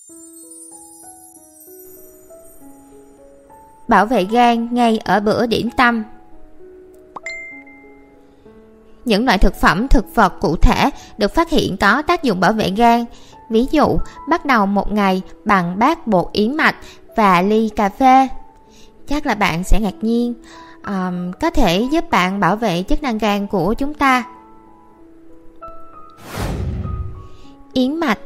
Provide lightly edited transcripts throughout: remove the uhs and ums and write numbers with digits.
Bảo vệ gan ngay ở bữa điểm tâm. Những loại thực phẩm, thực vật cụ thể được phát hiện có tác dụng bảo vệ gan. Ví dụ, bắt đầu một ngày bằng bát bột yến mạch và ly cà phê. Chắc là bạn sẽ ngạc nhiên, có thể giúp bạn bảo vệ chức năng gan của chúng ta. Yến mạch.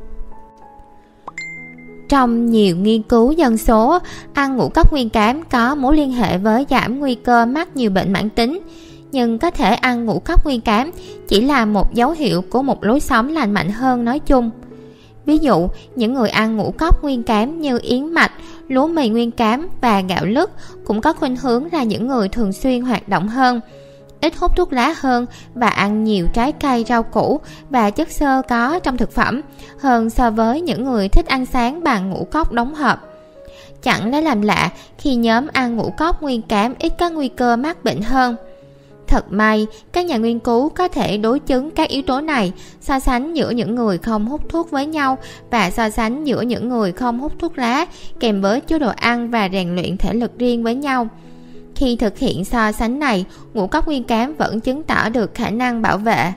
Trong nhiều nghiên cứu dân số, ăn ngũ cốc nguyên cám có mối liên hệ với giảm nguy cơ mắc nhiều bệnh mãn tính. Nhưng có thể ăn ngũ cốc nguyên cám chỉ là một dấu hiệu của một lối sống lành mạnh hơn nói chung. Ví dụ, những người ăn ngũ cốc nguyên cám như yến mạch, lúa mì nguyên cám và gạo lứt cũng có khuynh hướng là những người thường xuyên hoạt động hơn, ít hút thuốc lá hơn và ăn nhiều trái cây, rau củ và chất xơ có trong thực phẩm hơn so với những người thích ăn sáng bằng ngũ cốc đóng hộp. Chẳng lấy làm lạ khi nhóm ăn ngũ cốc nguyên cám ít có nguy cơ mắc bệnh hơn. Thật may, các nhà nghiên cứu có thể đối chứng các yếu tố này, so sánh giữa những người không hút thuốc với nhau và so sánh giữa những người không hút thuốc lá kèm với chế độ ăn và rèn luyện thể lực riêng với nhau. Khi thực hiện so sánh này, ngũ cốc nguyên cám vẫn chứng tỏ được khả năng bảo vệ.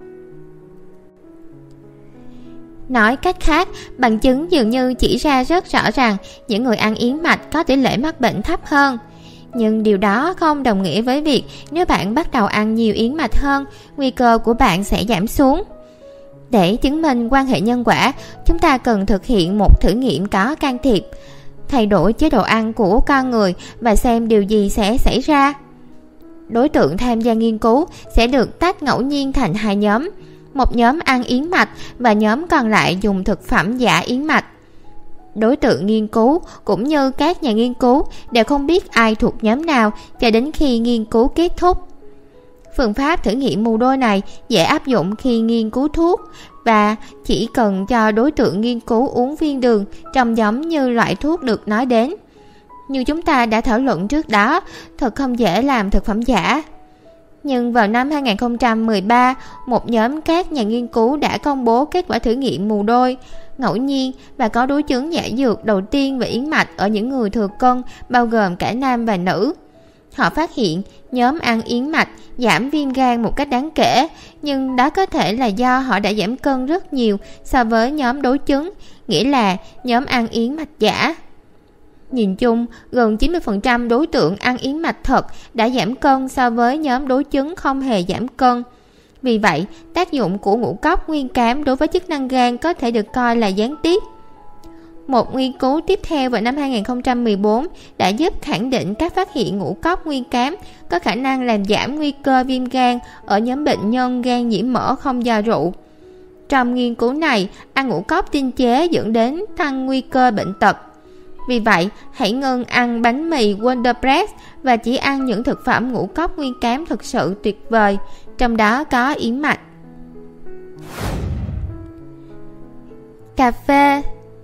Nói cách khác, bằng chứng dường như chỉ ra rất rõ rằng những người ăn yến mạch có tỷ lệ mắc bệnh thấp hơn. Nhưng điều đó không đồng nghĩa với việc nếu bạn bắt đầu ăn nhiều yến mạch hơn, nguy cơ của bạn sẽ giảm xuống. Để chứng minh quan hệ nhân quả, chúng ta cần thực hiện một thử nghiệm có can thiệp, thay đổi chế độ ăn của con người và xem điều gì sẽ xảy ra. Đối tượng tham gia nghiên cứu sẽ được tách ngẫu nhiên thành hai nhóm, một nhóm ăn yến mạch và nhóm còn lại dùng thực phẩm giả yến mạch. Đối tượng nghiên cứu cũng như các nhà nghiên cứu đều không biết ai thuộc nhóm nào cho đến khi nghiên cứu kết thúc. Phương pháp thử nghiệm mù đôi này dễ áp dụng khi nghiên cứu thuốc và chỉ cần cho đối tượng nghiên cứu uống viên đường trông giống như loại thuốc được nói đến. Như chúng ta đã thảo luận trước đó, thật không dễ làm thực phẩm giả. Nhưng vào năm 2013, một nhóm các nhà nghiên cứu đã công bố kết quả thử nghiệm mù đôi ngẫu nhiên và có đối chứng giả dược đầu tiên về yến mạch ở những người thừa cân, bao gồm cả nam và nữ. Họ phát hiện nhóm ăn yến mạch giảm viêm gan một cách đáng kể, nhưng đó có thể là do họ đã giảm cân rất nhiều so với nhóm đối chứng, nghĩa là nhóm ăn yến mạch giả. Nhìn chung, gần 90% đối tượng ăn yến mạch thật đã giảm cân so với nhóm đối chứng không hề giảm cân. Vì vậy, tác dụng của ngũ cốc nguyên cám đối với chức năng gan có thể được coi là gián tiếp. Một nghiên cứu tiếp theo vào năm 2014 đã giúp khẳng định các phát hiện ngũ cốc nguyên cám có khả năng làm giảm nguy cơ viêm gan ở nhóm bệnh nhân gan nhiễm mỡ không do rượu. Trong nghiên cứu này, ăn ngũ cốc tinh chế dẫn đến tăng nguy cơ bệnh tật. Vì vậy, hãy ngừng ăn bánh mì Wonder Bread và chỉ ăn những thực phẩm ngũ cốc nguyên cám thực sự tuyệt vời, trong đó có yến mạch. Cà phê.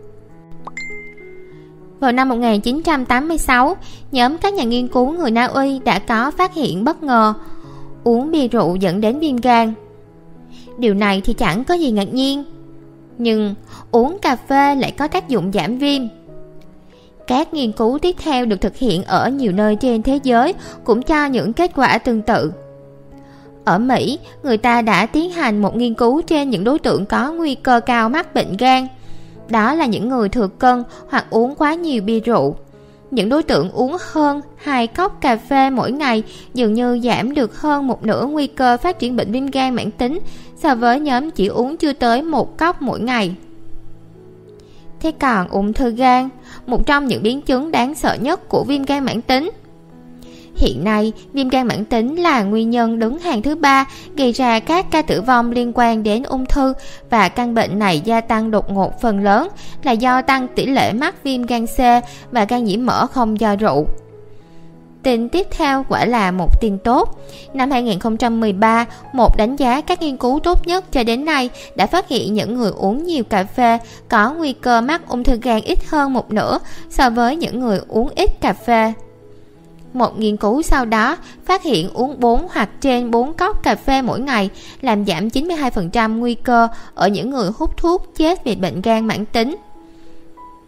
Vào năm 1986, nhóm các nhà nghiên cứu người Na Uy đã có phát hiện bất ngờ uống bia rượu dẫn đến viêm gan. Điều này thì chẳng có gì ngạc nhiên, nhưng uống cà phê lại có tác dụng giảm viêm. Các nghiên cứu tiếp theo được thực hiện ở nhiều nơi trên thế giới cũng cho những kết quả tương tự. Ở Mỹ, người ta đã tiến hành một nghiên cứu trên những đối tượng có nguy cơ cao mắc bệnh gan. Đó là những người thừa cân hoặc uống quá nhiều bia rượu. Những đối tượng uống hơn 2 cốc cà phê mỗi ngày dường như giảm được hơn một nửa nguy cơ phát triển bệnh viêm gan mãn tính so với nhóm chỉ uống chưa tới 1 cốc mỗi ngày. Thế còn ung thư gan, một trong những biến chứng đáng sợ nhất của viêm gan mãn tính. Hiện nay, viêm gan mãn tính là nguyên nhân đứng hàng thứ 3 gây ra các ca tử vong liên quan đến ung thư, và căn bệnh này gia tăng đột ngột phần lớn là do tăng tỷ lệ mắc viêm gan C và gan nhiễm mỡ không do rượu. Tin tiếp theo quả là một tin tốt. Năm 2013, một đánh giá các nghiên cứu tốt nhất cho đến nay đã phát hiện những người uống nhiều cà phê có nguy cơ mắc ung thư gan ít hơn một nửa so với những người uống ít cà phê. Một nghiên cứu sau đó phát hiện uống 4 hoặc trên 4 cốc cà phê mỗi ngày làm giảm 92% nguy cơ ở những người hút thuốc chết vì bệnh gan mãn tính.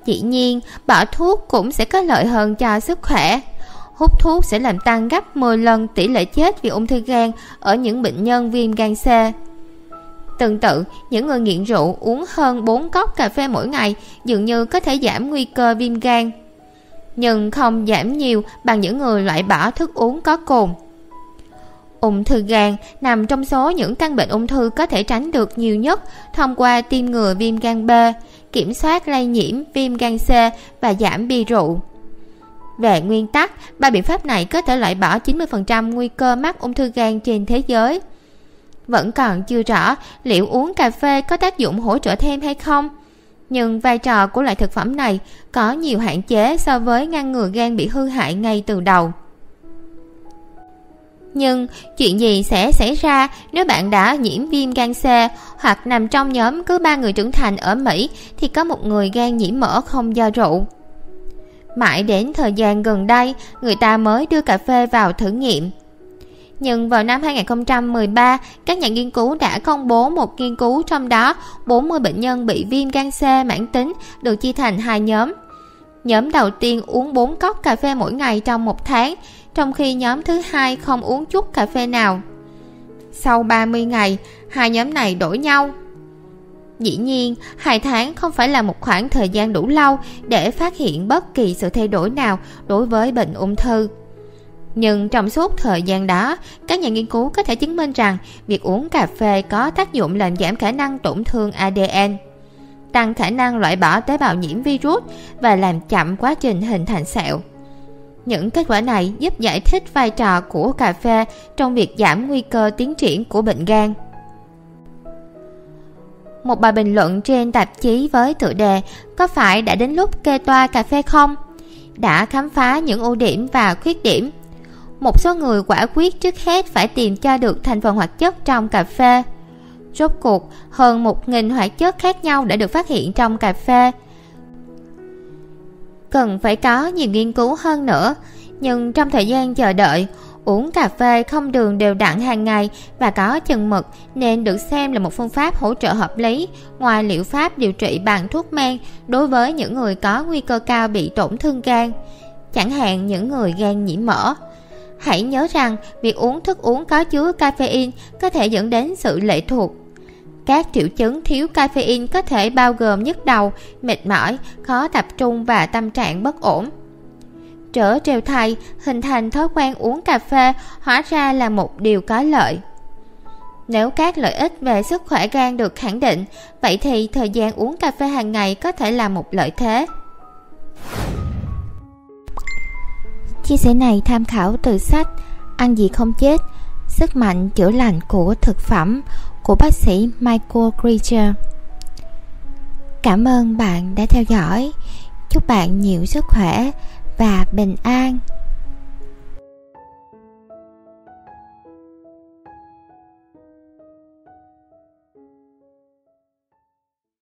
Dĩ nhiên, bỏ thuốc cũng sẽ có lợi hơn cho sức khỏe. Hút thuốc sẽ làm tăng gấp 10 lần tỷ lệ chết vì ung thư gan ở những bệnh nhân viêm gan C. Tương tự, những người nghiện rượu uống hơn 4 cốc cà phê mỗi ngày dường như có thể giảm nguy cơ viêm gan, nhưng không giảm nhiều bằng những người loại bỏ thức uống có cồn. Ung thư gan nằm trong số những căn bệnh ung thư có thể tránh được nhiều nhất thông qua tiêm ngừa viêm gan B, kiểm soát lây nhiễm viêm gan C và giảm bia rượu. Về nguyên tắc, 3 biện pháp này có thể loại bỏ 90% nguy cơ mắc ung thư gan trên thế giới. Vẫn còn chưa rõ liệu uống cà phê có tác dụng hỗ trợ thêm hay không, nhưng vai trò của loại thực phẩm này có nhiều hạn chế so với ngăn ngừa gan bị hư hại ngay từ đầu. Nhưng chuyện gì sẽ xảy ra nếu bạn đã nhiễm viêm gan C hoặc nằm trong nhóm cứ 3 người trưởng thành ở Mỹ thì có một người gan nhiễm mỡ không do rượu? Mãi đến thời gian gần đây, người ta mới đưa cà phê vào thử nghiệm. Nhưng vào năm 2013, các nhà nghiên cứu đã công bố một nghiên cứu trong đó 40 bệnh nhân bị viêm gan C mãn tính được chia thành 2 nhóm. Nhóm đầu tiên uống 4 cốc cà phê mỗi ngày trong 1 tháng, trong khi nhóm thứ hai không uống chút cà phê nào. Sau 30 ngày, hai nhóm này đổi nhau. Dĩ nhiên, 2 tháng không phải là một khoảng thời gian đủ lâu để phát hiện bất kỳ sự thay đổi nào đối với bệnh ung thư. Nhưng trong suốt thời gian đó, các nhà nghiên cứu có thể chứng minh rằng việc uống cà phê có tác dụng làm giảm khả năng tổn thương ADN, tăng khả năng loại bỏ tế bào nhiễm virus và làm chậm quá trình hình thành sẹo. Những kết quả này giúp giải thích vai trò của cà phê trong việc giảm nguy cơ tiến triển của bệnh gan. Một bài bình luận trên tạp chí với tựa đề "Có phải đã đến lúc kê toa cà phê không?" đã khám phá những ưu điểm và khuyết điểm. Một số người quả quyết trước hết phải tìm cho được thành phần hoạt chất trong cà phê. Rốt cuộc, hơn 1.000 hoạt chất khác nhau đã được phát hiện trong cà phê. Cần phải có nhiều nghiên cứu hơn nữa, nhưng trong thời gian chờ đợi, uống cà phê không đường đều đặn hàng ngày và có chừng mực nên được xem là một phương pháp hỗ trợ hợp lý ngoài liệu pháp điều trị bằng thuốc men đối với những người có nguy cơ cao bị tổn thương gan, chẳng hạn những người gan nhiễm mỡ. Hãy nhớ rằng việc uống thức uống có chứa caffeine có thể dẫn đến sự lệ thuộc. Các triệu chứng thiếu caffeine có thể bao gồm nhức đầu, mệt mỏi, khó tập trung và tâm trạng bất ổn. Trớ trêu thay, hình thành thói quen uống cà phê hóa ra là một điều có lợi. Nếu các lợi ích về sức khỏe gan được khẳng định, vậy thì thời gian uống cà phê hàng ngày có thể là một lợi thế. Chia sẻ này tham khảo từ sách Ăn gì không chết, sức mạnh chữa lành của thực phẩm của bác sĩ Michael Greger. Cảm ơn bạn đã theo dõi. Chúc bạn nhiều sức khỏe và bình an.